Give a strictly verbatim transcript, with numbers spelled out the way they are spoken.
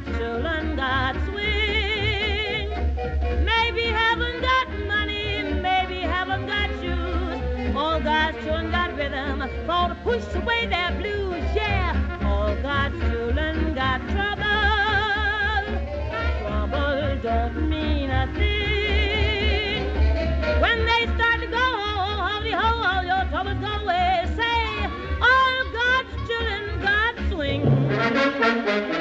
children got swing. Maybe haven't got money, maybe haven't got shoes. All God's children got rhythm for to push away their blues. Yeah, all God's children got trouble. Trouble don't mean a thing. When they start to go, holy ho, all your troubles go away. Say, all God's children got swing.